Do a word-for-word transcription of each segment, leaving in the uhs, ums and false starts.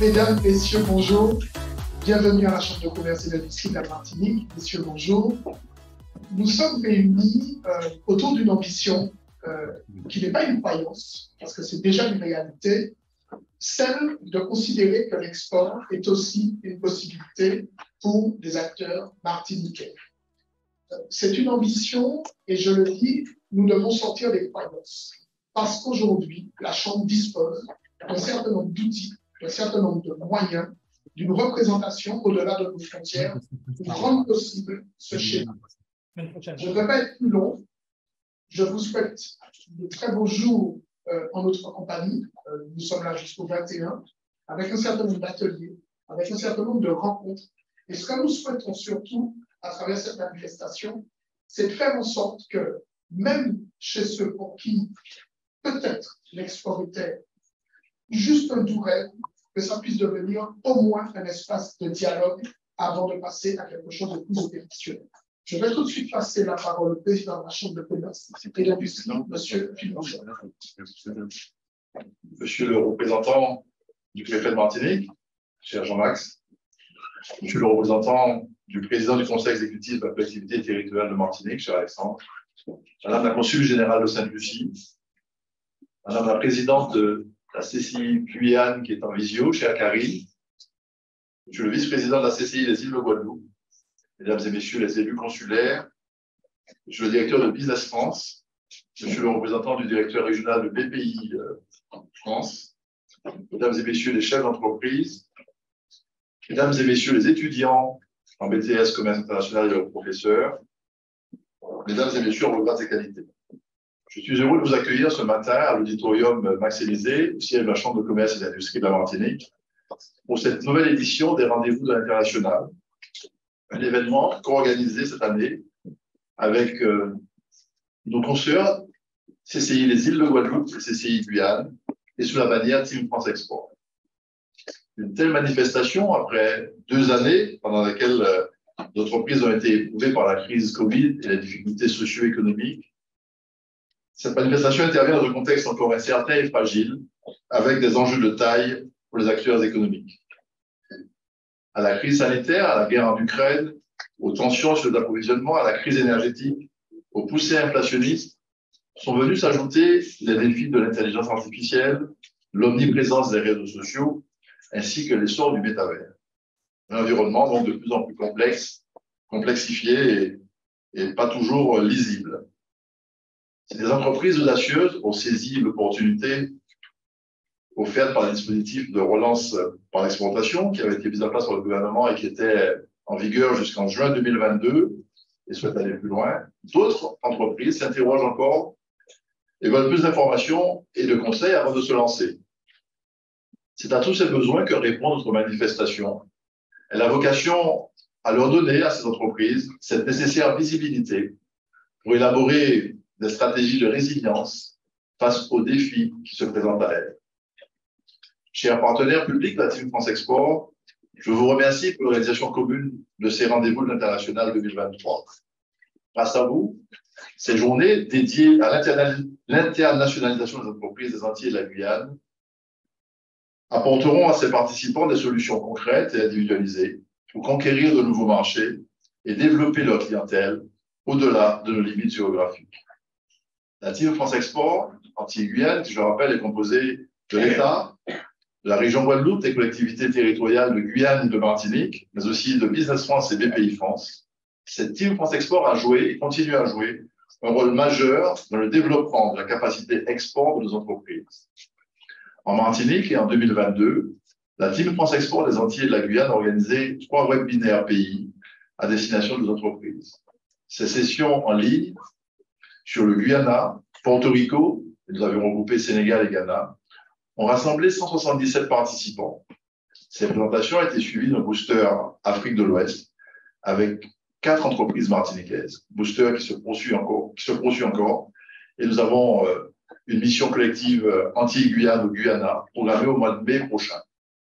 Mesdames, Messieurs, bonjour. Bienvenue à la Chambre de commerce et d'industrie de la Martinique. Messieurs, bonjour. Nous sommes réunis euh, autour d'une ambition euh, qui n'est pas une croyance, parce que c'est déjà une réalité, celle de considérer que l'export est aussi une possibilité pour des acteurs martiniquais. C'est une ambition, et je le dis, nous devons sortir des croyances, parce qu'aujourd'hui, la Chambre dispose d'un certain nombre d'outils, d'un certain nombre de moyens, d'une représentation au-delà de nos frontières pour rendre possible ce schéma. Je ne vais pas être plus long. Je vous souhaite de très beaux jours euh, en notre compagnie. Euh, nous sommes là jusqu'au vingt et un, avec un certain nombre d'ateliers, avec un certain nombre de rencontres. Et ce que nous souhaitons surtout, à travers cette manifestation, c'est de faire en sorte que, même chez ceux pour qui peut-être l'export était juste un doux rêve, que ça puisse devenir au moins un espace de dialogue avant de passer à quelque chose de plus opérationnel. Je vais tout de suite passer la parole au président de la Chambre de commerce et d'industrie, M. Philippe. Monsieur le représentant du préfet de Martinique, cher Jean-Max, Monsieur le représentant du président du conseil exécutif de la collectivité territoriale de Martinique, cher Alexandre, Madame la consul générale de Sainte-Lucie, Madame la présidente de la C C I Guyane qui est en visio, chère Karine, Monsieur le vice-président de la C C I des îles de Guadeloupe, Mesdames et Messieurs les élus consulaires, Monsieur le directeur de Business France, Monsieur le représentant du directeur régional de B P I euh, France, Mesdames et Messieurs les chefs d'entreprise, Mesdames et Messieurs les étudiants en B T S Commerce International et leurs professeurs, Mesdames et Messieurs en vos grades et qualités. Je suis heureux de vous accueillir ce matin à l'auditorium Max Élysée, au siège de la Chambre de commerce et d'industrie de la Martinique, pour cette nouvelle édition des rendez-vous de l'international, un événement co-organisé cette année avec euh, nos consoeurs C C I les îles de Guadeloupe et C C I Guyane, et sous la bannière Team France Export. Une telle manifestation, après deux années pendant lesquelles euh, nos entreprises ont été éprouvées par la crise Covid et les difficultés socio-économiques, cette manifestation intervient dans un contexte encore incertain et fragile, avec des enjeux de taille pour les acteurs économiques. À la crise sanitaire, à la guerre en Ukraine, aux tensions sur l'approvisionnement, à la crise énergétique, aux poussées inflationnistes, sont venus s'ajouter les défis de l'intelligence artificielle, l'omniprésence des réseaux sociaux, ainsi que l'essor du métavers. Un environnement donc de plus en plus complexe, complexifié et, et pas toujours lisible. Si des entreprises audacieuses ont saisi l'opportunité offerte par le dispositif de relance par l'exportation qui avait été mis en place par le gouvernement et qui était en vigueur jusqu'en juin deux mille vingt-deux et souhaitent aller plus loin, d'autres entreprises s'interrogent encore et veulent plus d'informations et de conseils avant de se lancer. C'est à tous ces besoins que répond notre manifestation. Elle a vocation à leur donner à ces entreprises cette nécessaire visibilité pour élaborer des stratégies de résilience face aux défis qui se présentent à elles. Chers partenaires publics de la Team France Export, je vous remercie pour l'organisation commune de ces rendez-vous de l'international deux mille vingt-trois. Grâce à vous, ces journées dédiées à l'internationalisation des entreprises des Antilles et de la Guyane apporteront à ces participants des solutions concrètes et individualisées pour conquérir de nouveaux marchés et développer leur clientèle au-delà de nos limites géographiques. La Team France Export, Antilles-Guyane, qui je le rappelle, est composée de l'État, de la région Guadeloupe, des collectivités territoriales de Guyane et de Martinique, mais aussi de Business France et B P I France. Cette Team France Export a joué et continue à jouer un rôle majeur dans le développement de la capacité export de nos entreprises. En Martinique et en deux mille vingt-deux, la Team France Export des Antilles et de la Guyane a organisé trois webinaires pays à destination de nos entreprises. Ces sessions en ligne sur le Guyana, Porto Rico, et nous avions regroupé Sénégal et Ghana, ont rassemblé cent soixante-dix-sept participants. Ces présentations ont été suivies d'un booster Afrique de l'Ouest avec quatre entreprises martiniquaises, booster qui se poursuit encore, qui se poursuit encore. Et nous avons euh, une mission collective euh, Antilles-Guyane au Guyana programmée au mois de mai prochain.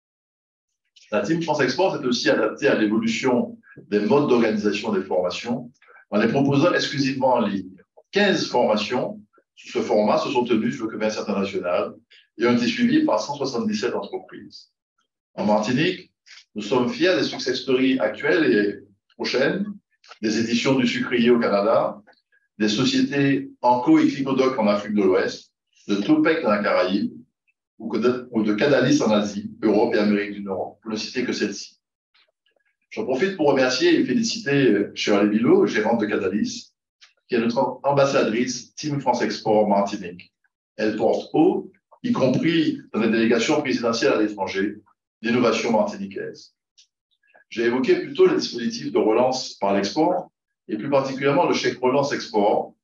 La Team France Export est aussi adaptée à l'évolution des modes d'organisation des formations en les proposant exclusivement en ligne. quinze formations sous ce format se sont tenues sur le commerce international et ont été suivies par cent soixante-dix-sept entreprises. En Martinique, nous sommes fiers des success stories actuelles et prochaines, des éditions du sucrier au Canada, des sociétés Anco et Clicodoc en Afrique de l'Ouest, de Topec dans la Caraïbe, ou, que de, ou de Cadalis en Asie, Europe et Amérique du Nord, pour ne citer que celle-ci. J'en profite pour remercier et féliciter Shirley Bilot, gérante de Cadalis, qui est notre ambassadrice Team France Export Martinique. Elle porte haut, y compris dans les délégations présidentielles à l'étranger, l'innovation martiniquaise. J'ai évoqué plutôt les dispositifs de relance par l'export, et plus particulièrement le chèque relance export.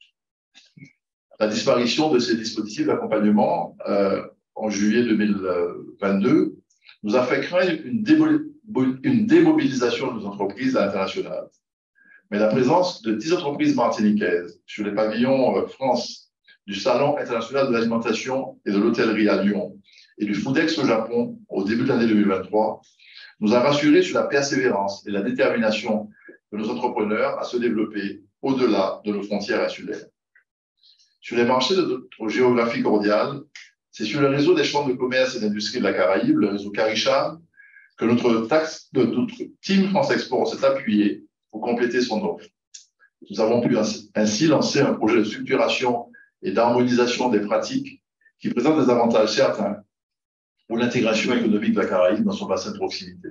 La disparition de ces dispositifs d'accompagnement euh, en juillet deux mille vingt-deux nous a fait craindre une, une démobilisation de nos entreprises à l'international. Mais la présence de dix entreprises martiniquaises sur les pavillons euh, France du Salon international de l'alimentation et de l'hôtellerie à Lyon et du Foodex au Japon au début de l'année deux mille vingt-trois nous a rassurés sur la persévérance et la détermination de nos entrepreneurs à se développer au-delà de nos frontières insulaires. Sur les marchés de notre géographie cordiale, c'est sur le réseau des chambres de commerce et d'industrie de la Caraïbe, le réseau CARICHAM, que notre, taxe, de, notre Team France Export s'est appuyé pour compléter son offre. Nous avons pu ainsi lancer un projet de structuration et d'harmonisation des pratiques qui présente des avantages certains pour l'intégration économique de la Caraïbe dans son bassin de proximité.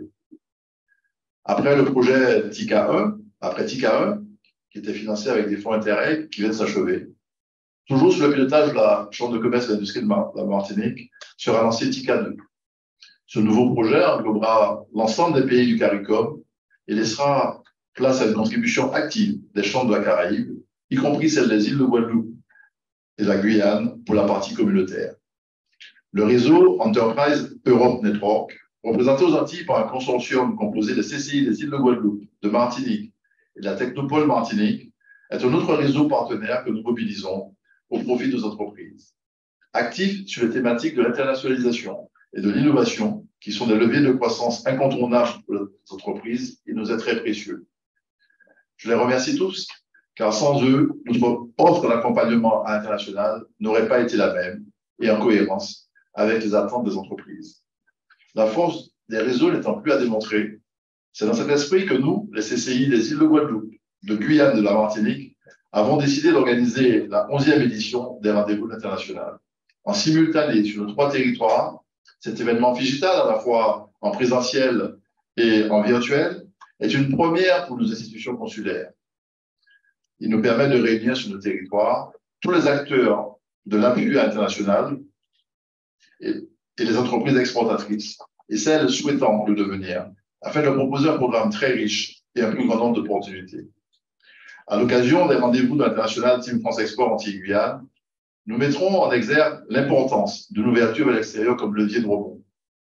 Après le projet TICA un, après TICA un, qui était financé avec des fonds Interreg qui viennent s'achever, toujours sous le pilotage de la Chambre de commerce et d'industrie de la Martinique, sera lancé TICA deux. Ce nouveau projet englobera l'ensemble des pays du CARICOM et laissera place à une contribution active des chambres de la Caraïbe, y compris celle des îles de Guadeloupe et de la Guyane pour la partie communautaire. Le réseau Enterprise Europe Network, représenté aux Antilles par un consortium composé des C C I des îles de Guadeloupe, de Martinique et de la Technopole Martinique, est un autre réseau partenaire que nous mobilisons au profit de nos entreprises. Actif sur les thématiques de l'internationalisation et de l'innovation, qui sont des leviers de croissance incontournables pour les entreprises, il nous est très précieux. Je les remercie tous, car sans eux, notre offre d'accompagnement à l'international n'aurait pas été la même et en cohérence avec les attentes des entreprises. La force des réseaux n'étant plus à démontrer, c'est dans cet esprit que nous, les C C I des îles de Guadeloupe, de Guyane et de la Martinique, avons décidé d'organiser la onzième édition des rendez-vous internationaux. En simultané sur nos trois territoires, cet événement digital, à la fois en présentiel et en virtuel, est une première pour nos institutions consulaires. Il nous permet de réunir sur nos territoires tous les acteurs de l'appui international et, et les entreprises exportatrices et celles souhaitant le devenir, afin de leur proposer un programme très riche et un plus grand nombre d'opportunités. À l'occasion des rendez-vous de l'international Team France Export Antilles-Guyane, nous mettrons en exergue l'importance de l'ouverture vers l'extérieur comme levier de rebond,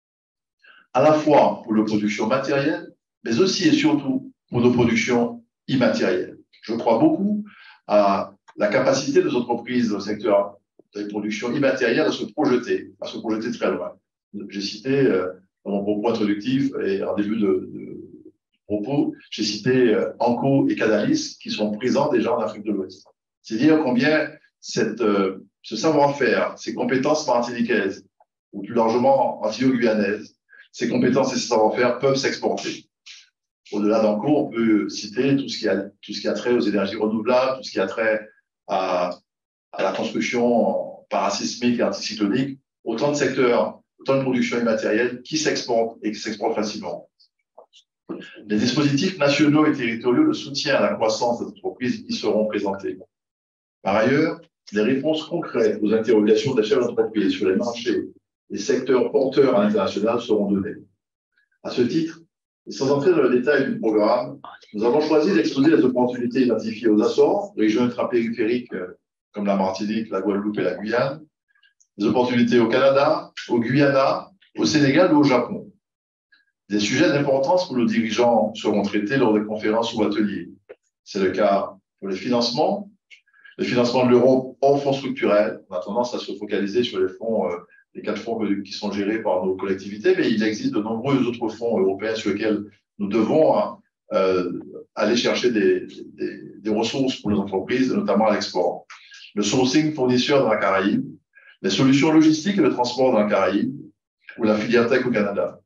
à la fois pour nos productions matérielles, mais aussi et surtout pour nos productions immatérielles. Je crois beaucoup à la capacité de nos entreprises dans le secteur des productions immatérielles à se projeter, à se projeter très loin. J'ai cité euh, dans mon propos introductif et en début de, de propos, j'ai cité euh, Anco et Cadalis qui sont présents déjà en Afrique de l'Ouest. C'est dire combien cette, euh, ce savoir-faire, ces compétences martiniquaises, ou plus largement antillo-guyanaises, ces compétences et ces savoir-faire peuvent s'exporter. Au-delà d'Anco, on peut citer tout ce qui a, tout ce qui a trait aux énergies renouvelables, tout ce qui a trait à, à la construction parasismique et anticyclonique, autant de secteurs, autant de productions immatérielles qui s'exportent et qui s'exportent facilement. Les dispositifs nationaux et territoriaux de soutien à la croissance des entreprises y seront présentés. Par ailleurs, des réponses concrètes aux interrogations des chefs d'entreprise sur les marchés et secteurs porteurs à l'international seront données. À ce titre, et sans entrer dans le détail du programme, nous avons choisi d'exposer les opportunités identifiées aux Açores, régions ultrapériphériques comme la Martinique, la Guadeloupe et la Guyane, des opportunités au Canada, au Guyana, au Sénégal ou au Japon. Des sujets d'importance pour nos dirigeants seront traités lors des conférences ou ateliers. C'est le cas pour les financements, le financement de l'Europe hors fonds structurels. On a tendance à se focaliser sur les fonds, euh, les quatre fonds qui sont gérés par nos collectivités, mais il existe de nombreux autres fonds européens sur lesquels nous devons euh, aller chercher des, des, des ressources pour nos entreprises, notamment à l'export. Le sourcing fournisseur dans la Caraïbe, les solutions logistiques et le transport dans la Caraïbe, ou la filière tech au Canada.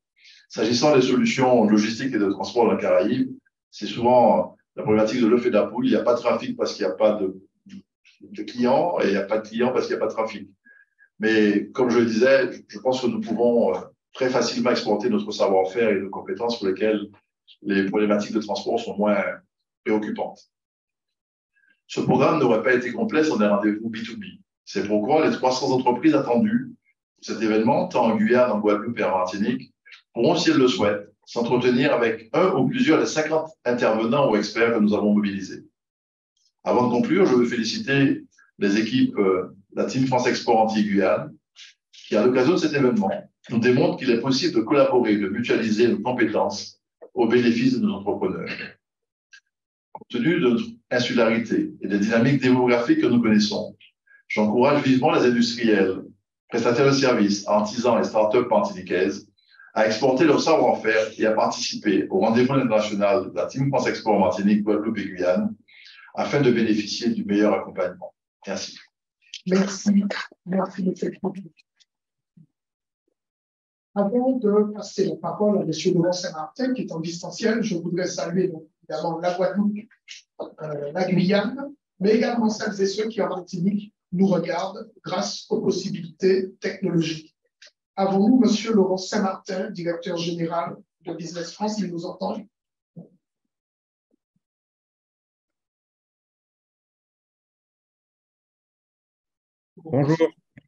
S'agissant des solutions logistiques et de transport dans la Caraïbe, c'est souvent la problématique de l'œuf et de la poule. Il n'y a pas de trafic parce qu'il n'y a pas de, de clients et il n'y a pas de clients parce qu'il n'y a pas de trafic. Mais comme je le disais, je pense que nous pouvons très facilement exporter notre savoir-faire et nos compétences pour lesquelles les problématiques de transport sont moins préoccupantes. Ce programme n'aurait pas été complet sans des rendez-vous B deux B. C'est pourquoi les trois cents entreprises attendues pour cet événement, tant en Guyane, en Guadeloupe et en Martinique, pourront, si elles le souhaitent, s'entretenir avec un ou plusieurs des cinquante intervenants ou experts que nous avons mobilisés. Avant de conclure, je veux féliciter les équipes de la Team France Export Antilles-Guyane qui, à l'occasion de cet événement, nous démontrent qu'il est possible de collaborer, de mutualiser nos compétences au bénéfice de nos entrepreneurs. Compte tenu de notre insularité et des dynamiques démographiques que nous connaissons, j'encourage vivement les industriels, prestataires de services, artisans et start-up martiniquaises à exporter leur savoir-faire et à participer au rendez-vous international de la Team France Export Martinique, Guadeloupe et Guyane afin de bénéficier du meilleur accompagnement. Merci. Merci. Merci de cette contribution. Avant de passer la parole à M. Laurent Saint-Martin, qui est en distanciel, je voudrais saluer donc, évidemment la Guadeloupe, euh, la Guyane, mais également celles et ceux qui en Martinique nous regardent grâce aux possibilités technologiques. Avons-nous M. Laurent Saint-Martin, directeur général de Business France, il nous entend? Bonjour.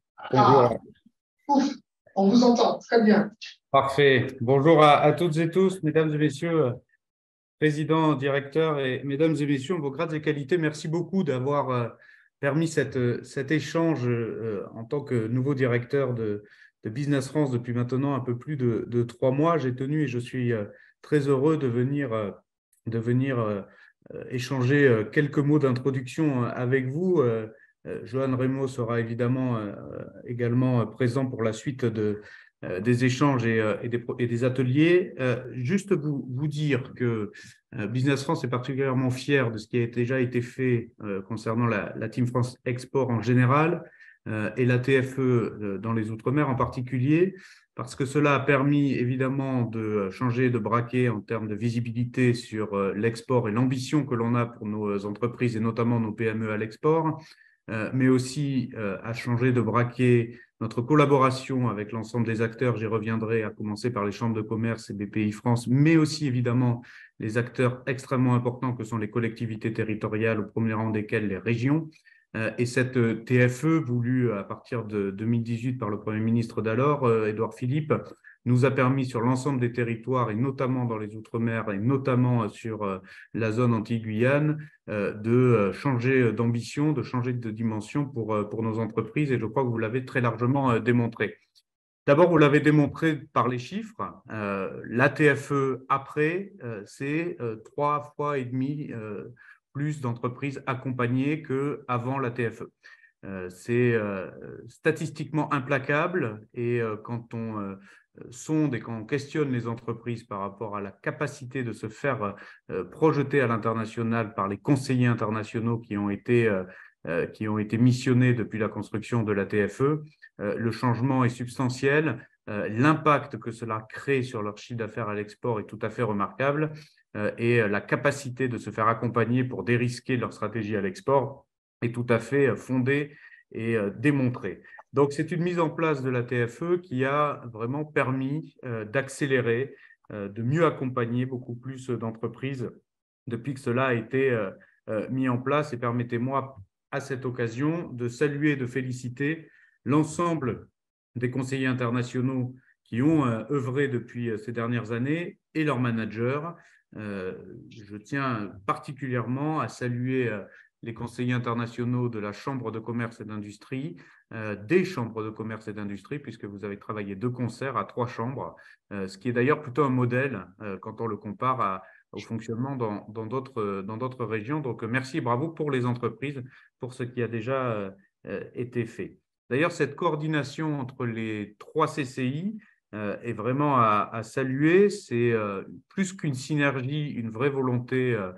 Ah, ouf, on vous entend, très bien. Parfait. Bonjour à, à toutes et tous, mesdames et messieurs, présidents, directeurs et mesdames et messieurs, vos grades et qualités. Merci beaucoup d'avoir euh, permis cette, cet échange euh, en tant que nouveau directeur de, de Business France depuis maintenant un peu plus de, de trois mois. J'ai tenu et je suis euh, très heureux de venir, euh, de venir euh, échanger euh, quelques mots d'introduction avec vous. Euh, Euh, Johan Remo sera évidemment euh, également présent pour la suite de, euh, des échanges et, euh, et, des, et des ateliers. Euh, juste vous, vous dire que euh, Business France est particulièrement fier de ce qui a déjà été fait euh, concernant la, la Team France Export en général euh, et la T F E euh, dans les Outre-mer en particulier, parce que cela a permis évidemment de changer de braquet en termes de visibilité sur euh, l'export et l'ambition que l'on a pour nos entreprises et notamment nos P M E à l'export. Euh, mais aussi euh, à changer de braquet notre collaboration avec l'ensemble des acteurs, j'y reviendrai, à commencer par les chambres de commerce et B P I France, mais aussi évidemment les acteurs extrêmement importants que sont les collectivités territoriales, au premier rang desquelles les régions. Euh, et cette T F E, voulue à partir de deux mille dix-huit par le Premier ministre d'alors, euh, Édouard Philippe, nous a permis sur l'ensemble des territoires, et notamment dans les Outre-mer, et notamment sur euh, la zone Antilles-Guyane, euh, de changer d'ambition, de changer de dimension pour, euh, pour nos entreprises, et je crois que vous l'avez très largement euh, démontré. D'abord, vous l'avez démontré par les chiffres. Euh, la T F E après, euh, c'est euh, trois fois et demi euh, plus d'entreprises accompagnées qu'avant la T F E. Euh, c'est euh, statistiquement implacable et euh, quand on euh, sonde et quand on questionne les entreprises par rapport à la capacité de se faire euh, projeter à l'international par les conseillers internationaux qui ont été, euh, euh, qui ont été missionnés depuis la construction de la T F E, euh, le changement est substantiel. Euh, l'impact que cela crée sur leur chiffre d'affaires à l'export est tout à fait remarquable euh, et la capacité de se faire accompagner pour dérisquer leur stratégie à l'export est tout à fait fondée et démontrée. Donc, c'est une mise en place de la T F E qui a vraiment permis euh, d'accélérer, euh, de mieux accompagner beaucoup plus d'entreprises depuis que cela a été euh, euh, mis en place. Et permettez-moi à cette occasion de saluer et de féliciter l'ensemble des conseillers internationaux qui ont euh, œuvré depuis ces dernières années et leurs managers. Euh, je tiens particulièrement à saluer euh, les conseillers internationaux de la Chambre de commerce et d'industrie, euh, des chambres de commerce et d'industrie, puisque vous avez travaillé de concert à trois chambres, euh, ce qui est d'ailleurs plutôt un modèle euh, quand on le compare à, au fonctionnement dans, dans d'autres, dans d'autres régions. Donc, merci et bravo pour les entreprises, pour ce qui a déjà euh, été fait. D'ailleurs, cette coordination entre les trois C C I euh, est vraiment à, à saluer. C'est euh, plus qu'une synergie, une vraie volonté euh,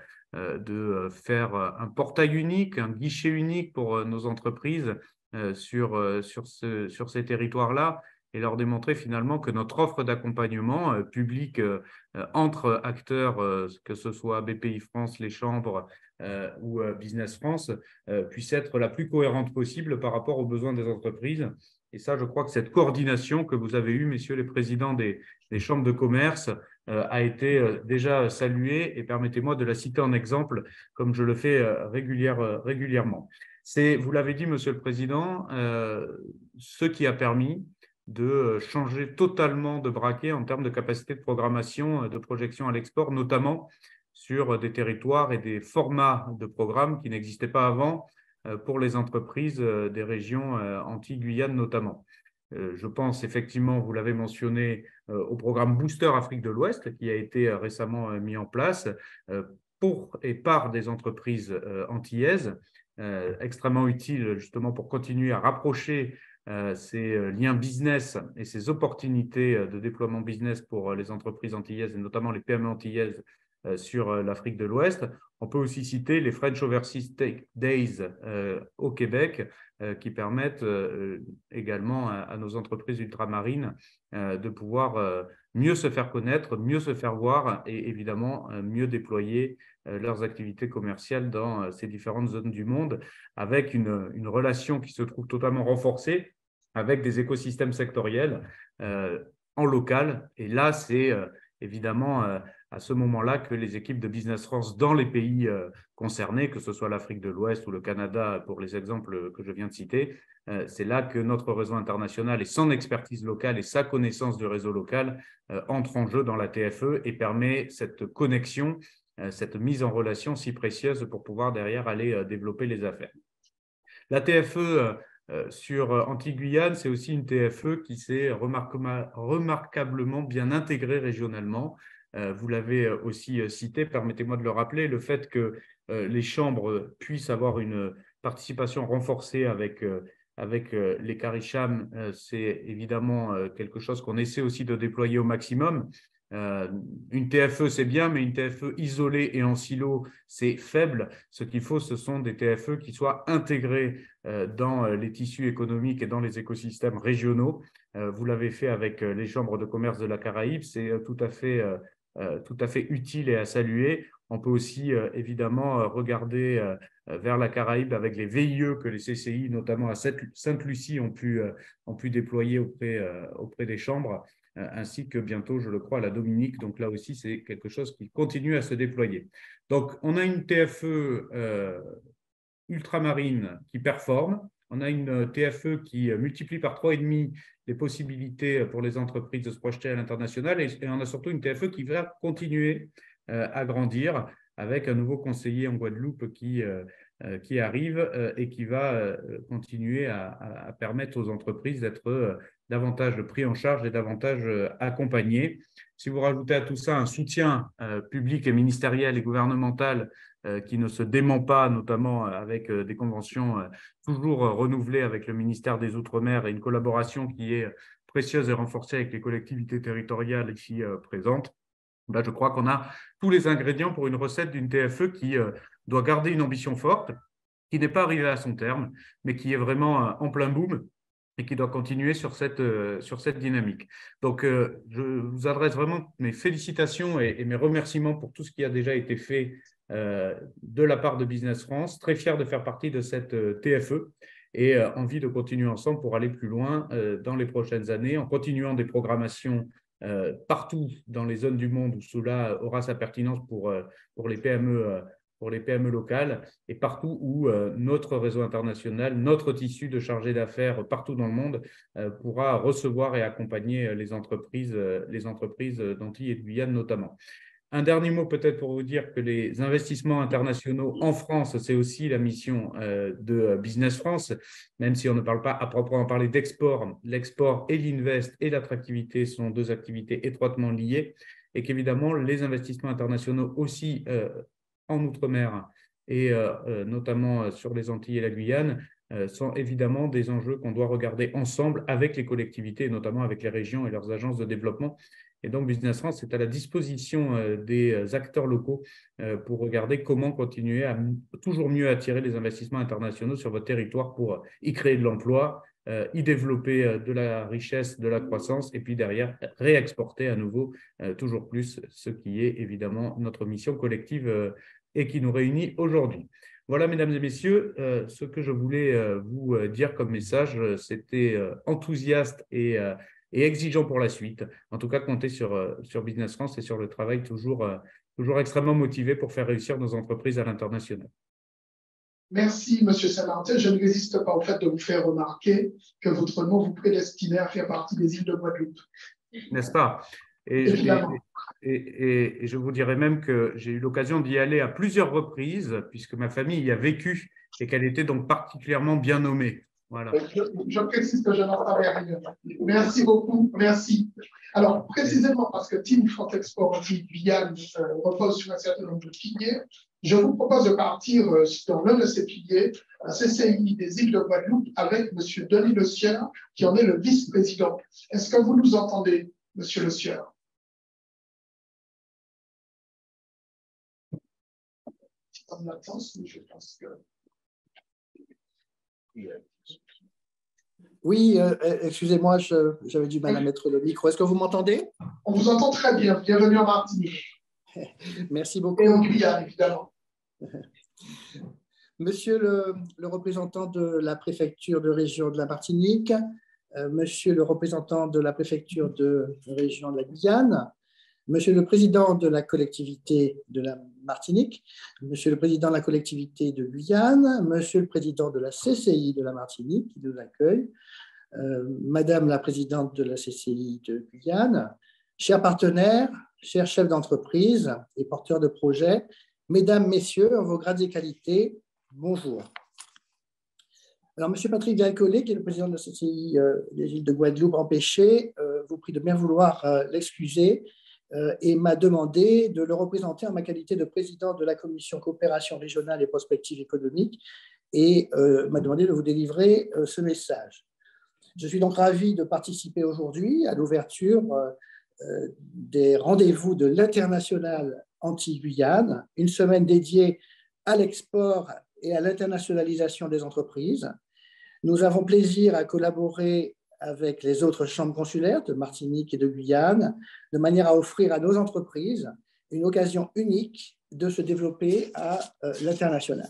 de faire un portail unique, un guichet unique pour nos entreprises sur, sur, ce, sur ces territoires-là. et leur démontrer finalement que notre offre d'accompagnement euh, public euh, entre acteurs, euh, que ce soit B P I France, les chambres euh, ou euh, Business France, euh, puisse être la plus cohérente possible par rapport aux besoins des entreprises. Et ça, je crois que cette coordination que vous avez eue, messieurs les présidents des, des chambres de commerce, euh, a été euh, déjà saluée, et permettez-moi de la citer en exemple, comme je le fais euh, régulière, euh, régulièrement. C'est, vous l'avez dit, Monsieur le Président, euh, ce qui a permis de changer totalement de braquet en termes de capacité de programmation, de projection à l'export, notamment sur des territoires et des formats de programmes qui n'existaient pas avant pour les entreprises des régions Antilles-Guyane notamment. Je pense effectivement, vous l'avez mentionné, au programme Booster Afrique de l'Ouest qui a été récemment mis en place pour et par des entreprises antillaises, extrêmement utile justement pour continuer à rapprocher Euh, ces liens business et ces opportunités de déploiement business pour les entreprises antillaises et notamment les P M E antillaises euh, sur l'Afrique de l'Ouest. On peut aussi citer les French Overseas Days euh, au Québec euh, qui permettent euh, également à, à nos entreprises ultramarines euh, de pouvoir euh, mieux se faire connaître, mieux se faire voir et évidemment euh, mieux déployer euh, leurs activités commerciales dans euh, ces différentes zones du monde, avec une, une relation qui se trouve totalement renforcée avec des écosystèmes sectoriels euh, en local. Et là, c'est euh, évidemment euh, à ce moment-là que les équipes de Business France dans les pays euh, concernés, que ce soit l'Afrique de l'Ouest ou le Canada, pour les exemples que je viens de citer, euh, c'est là que notre réseau international et son expertise locale et sa connaissance du réseau local euh, entrent en jeu dans la T F E et permet cette connexion, euh, cette mise en relation si précieuse pour pouvoir derrière aller euh, développer les affaires. La T F E euh, sur Antilles-Guyane, c'est aussi une T F E qui s'est remarquablement bien intégrée régionalement. Euh, vous l'avez aussi cité, permettez-moi de le rappeler, le fait que euh, les chambres puissent avoir une participation renforcée avec, euh, avec euh, les CARICHAM, euh, c'est évidemment euh, quelque chose qu'on essaie aussi de déployer au maximum. Euh, une T F E, c'est bien, mais une T F E isolée et en silo, c'est faible. Ce qu'il faut, ce sont des T F E qui soient intégrés euh, dans les tissus économiques et dans les écosystèmes régionaux. Euh, vous l'avez fait avec les chambres de commerce de la Caraïbe, c'est euh, tout à fait, euh, tout à fait utile et à saluer. On peut aussi euh, évidemment regarder euh, vers la Caraïbe avec les V I E que les C C I, notamment à Sainte-Lucie, ont pu, euh, ont pu déployer auprès, euh, auprès des chambres, ainsi que bientôt, je le crois, à la Dominique. Donc là aussi, c'est quelque chose qui continue à se déployer. Donc, on a une T F E euh, ultramarine qui performe. On a une T F E qui multiplie par trois virgule cinq les possibilités pour les entreprises de se projeter à l'international. Et, et on a surtout une T F E qui va continuer euh, à grandir avec un nouveau conseiller en Guadeloupe qui, euh, euh, qui arrive euh, et qui va euh, continuer à, à permettre aux entreprises d'être euh, davantage pris en charge et davantage euh, accompagnées. Si vous rajoutez à tout ça un soutien euh, public et ministériel et gouvernemental euh, qui ne se dément pas, notamment avec euh, des conventions euh, toujours euh, renouvelées avec le ministère des Outre-mer et une collaboration qui est précieuse et renforcée avec les collectivités territoriales ici euh, présentes, là, je crois qu'on a tous les ingrédients pour une recette d'une T F E qui euh, doit garder une ambition forte, qui n'est pas arrivée à son terme, mais qui est vraiment euh, en plein boom et qui doit continuer sur cette, euh, sur cette dynamique. Donc, euh, je vous adresse vraiment mes félicitations et, et mes remerciements pour tout ce qui a déjà été fait euh, de la part de Business France. Très fier de faire partie de cette euh, T F E et euh, envie de continuer ensemble pour aller plus loin euh, dans les prochaines années, en continuant des programmations euh, partout dans les zones du monde où cela aura sa pertinence pour, euh, pour les P M E euh, pour les P M E locales et partout où euh, notre réseau international, notre tissu de chargés d'affaires partout dans le monde euh, pourra recevoir et accompagner les entreprises, euh, les entreprises d'Antilles et de Guyane notamment. Un dernier mot peut-être pour vous dire que les investissements internationaux en France, c'est aussi la mission euh, de Business France, même si on ne parle pas à proprement parler d'export. L'export et l'invest et l'attractivité sont deux activités étroitement liées et qu'évidemment, les investissements internationaux aussi euh, en Outre-mer et euh, notamment sur les Antilles et la Guyane euh, sont évidemment des enjeux qu'on doit regarder ensemble avec les collectivités, et notamment avec les régions et leurs agences de développement Et donc, Business France est à la disposition des acteurs locaux pour regarder comment continuer à toujours mieux attirer les investissements internationaux sur votre territoire pour y créer de l'emploi, y développer de la richesse, de la croissance et puis derrière réexporter à nouveau toujours plus, ce qui est évidemment notre mission collective et qui nous réunit aujourd'hui. Voilà, mesdames et messieurs, euh, ce que je voulais euh, vous dire comme message, c'était euh, enthousiaste et, euh, et exigeant pour la suite. En tout cas, comptez sur, euh, sur Business France et sur le travail toujours, euh, toujours extrêmement motivé pour faire réussir nos entreprises à l'international. Merci, M. Saint-Martin. Je ne résiste pas au fait de vous faire remarquer que votre nom vous prédestinait à faire partie des îles de Guadeloupe. N'est-ce pas? Et, Évidemment. Et, et, et je vous dirais même que j'ai eu l'occasion d'y aller à plusieurs reprises, puisque ma famille y a vécu et qu'elle était donc particulièrement bien nommée. Voilà. Je, je précise que je n'en savais rien. Merci beaucoup, merci. Alors, précisément parce que Team France Export Guyane euh, repose sur un certain nombre de piliers, je vous propose de partir euh, dans l'un de ces piliers, la C C I des îles de Guadeloupe, avec M. Denis Le Sieur, qui en est le vice-président. Est-ce que vous nous entendez, M. Le Sieur? En latence, mais je pense que... Oui, euh, excusez-moi, j'avais du mal à mettre le micro. Est-ce que vous m'entendez? On vous entend très bien. Bienvenue en Martinique. Merci beaucoup. Et en Guyane, évidemment. Monsieur le, le représentant de la préfecture de région de la Martinique, euh, monsieur le représentant de la préfecture de région de la Guyane, monsieur le président de la collectivité de la Martinique, monsieur le président de la collectivité de Guyane, monsieur le président de la C C I de la Martinique qui nous accueille, euh, madame la présidente de la C C I de Guyane, chers partenaires, chers chefs d'entreprise et porteurs de projets, mesdames, messieurs, en vos grades et qualités, bonjour. Alors, monsieur Patrick Véricollet, qui est le président de la C C I euh, des îles de Guadeloupe, empêché, euh, vous prie de bien vouloir euh, l'excuser et m'a demandé de le représenter en ma qualité de président de la commission coopération régionale et prospective économique et euh, m'a demandé de vous délivrer euh, ce message. Je suis donc ravi de participer aujourd'hui à l'ouverture euh, des rendez-vous de l'International Antilles-Guyane, une semaine dédiée à l'export et à l'internationalisation des entreprises. Nous avons plaisir à collaborer avec les autres chambres consulaires de Martinique et de Guyane, de manière à offrir à nos entreprises une occasion unique de se développer à euh, l'international.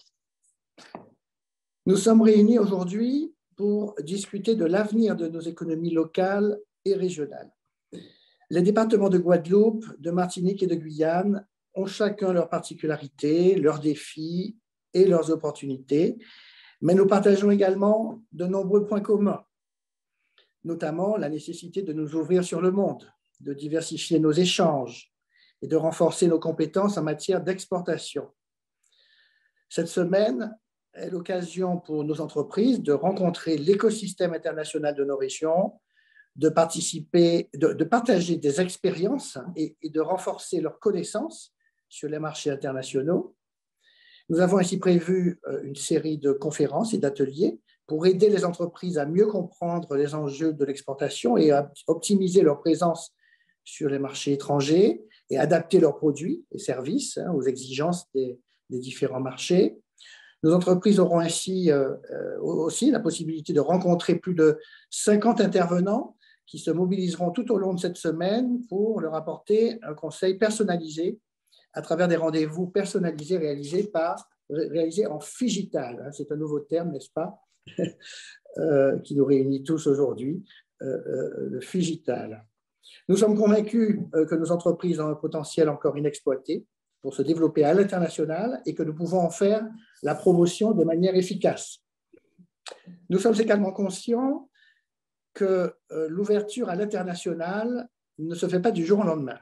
Nous sommes réunis aujourd'hui pour discuter de l'avenir de nos économies locales et régionales. Les départements de Guadeloupe, de Martinique et de Guyane ont chacun leurs particularités, leurs défis et leurs opportunités, mais nous partageons également de nombreux points communs, notamment la nécessité de nous ouvrir sur le monde, de diversifier nos échanges et de renforcer nos compétences en matière d'exportation. Cette semaine est l'occasion pour nos entreprises de rencontrer l'écosystème international de nos régions, de participer, de, de partager des expériences et, et de renforcer leurs connaissances sur les marchés internationaux. Nous avons ainsi prévu une série de conférences et d'ateliers pour aider les entreprises à mieux comprendre les enjeux de l'exportation et à optimiser leur présence sur les marchés étrangers et adapter leurs produits et services hein, aux exigences des, des différents marchés. Nos entreprises auront ainsi euh, aussi la possibilité de rencontrer plus de cinquante intervenants qui se mobiliseront tout au long de cette semaine pour leur apporter un conseil personnalisé à travers des rendez-vous personnalisés réalisés, par, réalisés en figital. Hein, c'est un nouveau terme, n'est-ce pas, euh, qui nous réunit tous aujourd'hui, euh, euh, le figital. Nous sommes convaincus euh, que nos entreprises ont un potentiel encore inexploité pour se développer à l'international et que nous pouvons en faire la promotion de manière efficace. Nous sommes également conscients que euh, l'ouverture à l'international ne se fait pas du jour au lendemain.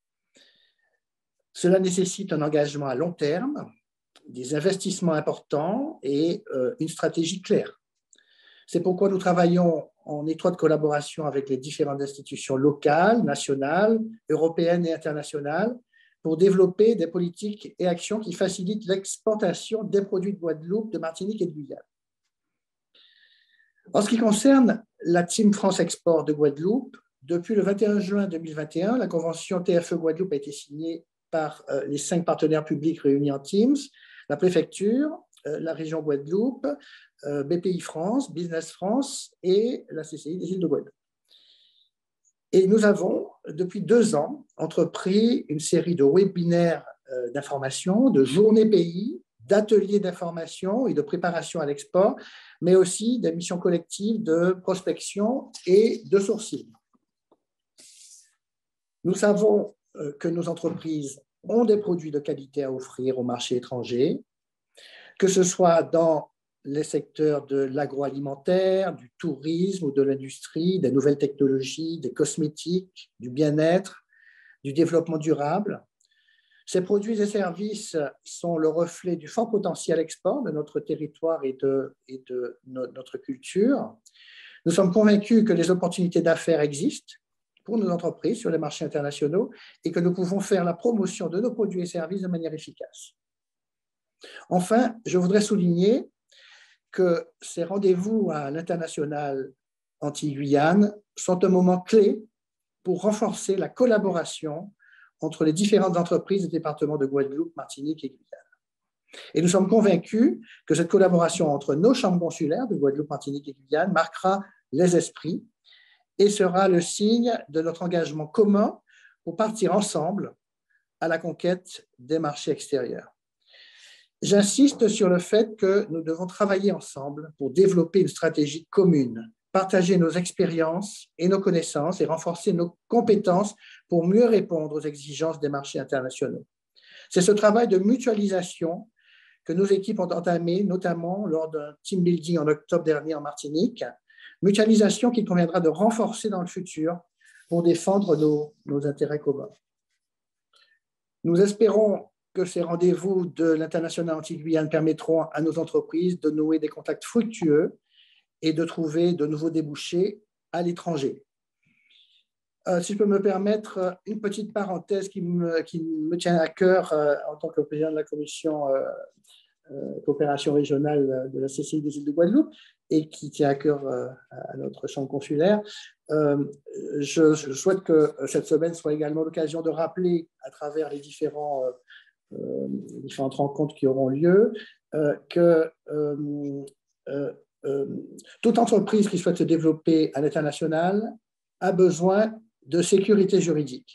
Cela nécessite un engagement à long terme, des investissements importants et euh, une stratégie claire. C'est pourquoi nous travaillons en étroite collaboration avec les différentes institutions locales, nationales, européennes et internationales pour développer des politiques et actions qui facilitent l'exportation des produits de Guadeloupe, de Martinique et de Guyane. En ce qui concerne la Team France Export de Guadeloupe, depuis le vingt et un juin deux mille vingt et un, la convention T F E Guadeloupe a été signée par euh, les cinq partenaires publics réunis en Teams, la préfecture, euh, la région Guadeloupe, euh, B P I France, Business France et la C C I des îles de Guadeloupe. Et nous avons, depuis deux ans, entrepris une série de webinaires euh, d'information, de journées pays, d'ateliers d'information et de préparation à l'export, mais aussi des missions collectives de prospection et de sourcing. Nous savons que nos entreprises ont des produits de qualité à offrir au marché étranger, que ce soit dans les secteurs de l'agroalimentaire, du tourisme ou de l'industrie, des nouvelles technologies, des cosmétiques, du bien-être, du développement durable. Ces produits et services sont le reflet du fort potentiel export de notre territoire et de, et de notre culture. Nous sommes convaincus que les opportunités d'affaires existent pour nos entreprises sur les marchés internationaux et que nous pouvons faire la promotion de nos produits et services de manière efficace. Enfin, je voudrais souligner que ces rendez-vous à l'international Antilles-Guyane sont un moment clé pour renforcer la collaboration entre les différentes entreprises des départements de Guadeloupe, Martinique et Guyane. Et nous sommes convaincus que cette collaboration entre nos chambres consulaires de Guadeloupe, Martinique et Guyane marquera les esprits et sera le signe de notre engagement commun pour partir ensemble à la conquête des marchés extérieurs. J'insiste sur le fait que nous devons travailler ensemble pour développer une stratégie commune, partager nos expériences et nos connaissances et renforcer nos compétences pour mieux répondre aux exigences des marchés internationaux. C'est ce travail de mutualisation que nos équipes ont entamé, notamment lors d'un team building en octobre dernier en Martinique, mutualisation qu'il conviendra de renforcer dans le futur pour défendre nos, nos intérêts communs. Nous espérons que ces rendez-vous de l'international Antilles-Guyane permettront à nos entreprises de nouer des contacts fructueux et de trouver de nouveaux débouchés à l'étranger. Euh, si je peux me permettre une petite parenthèse qui me, qui me tient à cœur euh, en tant que président de la commission euh, euh, coopération régionale de la C C I des îles de Guadeloupe et qui tient à cœur euh, à notre chambre consulaire, euh, je, je souhaite que cette semaine soit également l'occasion de rappeler à travers les différents, euh, euh, différentes rencontres qui auront lieu euh, que euh, euh, euh, toute entreprise qui souhaite se développer à l'international a besoin de sécurité juridique.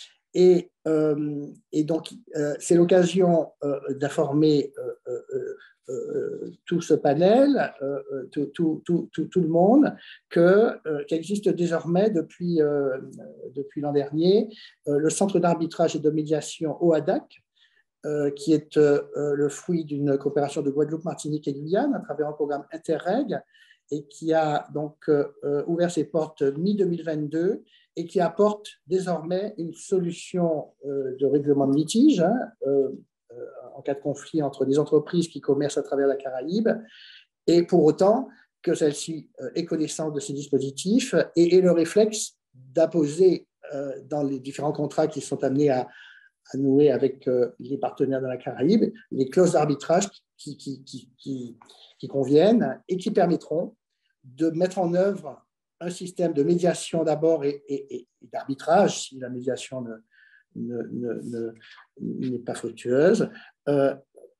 Et, euh, et donc, euh, c'est l'occasion euh, d'informer euh, euh, euh, tout ce panel, euh, tout, tout, tout, tout, tout le monde, que, euh, qu'existe désormais depuis, euh, depuis l'an dernier euh, le Centre d'arbitrage et de médiation O A D A C, euh, qui est euh, le fruit d'une coopération de Guadeloupe, Martinique et Guyane à travers un programme Interreg, et qui a donc euh, ouvert ses portes mi deux mille vingt-deux et qui apporte désormais une solution euh, de règlement de litige hein, euh, euh, en cas de conflit entre des entreprises qui commercent à travers la Caraïbe, et pour autant que celle-ci euh, ait connaissance de ces dispositifs et ait le réflexe d'apposer euh, dans les différents contrats qui sont amenés à, à nouer avec euh, les partenaires de la Caraïbe les clauses d'arbitrage qui, qui, qui, qui, qui conviennent et qui permettront de mettre en œuvre un système de médiation d'abord et, et, et d'arbitrage, si la médiation ne, ne, ne, ne, n'est pas fructueuse, euh,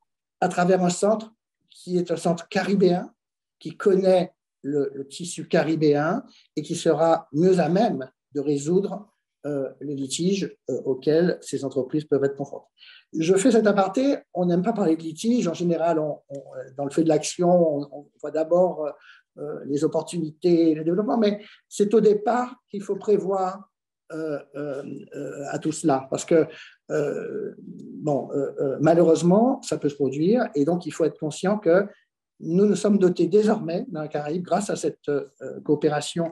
à travers un centre qui est un centre caribéen, qui connaît le, le tissu caribéen et qui sera mieux à même de résoudre euh, les litiges euh, auxquels ces entreprises peuvent être confrontées. Je fais cet aparté, on n'aime pas parler de litiges, en général, on, on, dans le feu de l'action, on, on voit d'abord euh, les opportunités, le développement, mais c'est au départ qu'il faut prévoir euh, euh, euh, à tout cela, parce que euh, bon, euh, euh, malheureusement, ça peut se produire, et donc il faut être conscient que nous nous sommes dotés désormais dans la Caraïbe, grâce à cette euh, coopération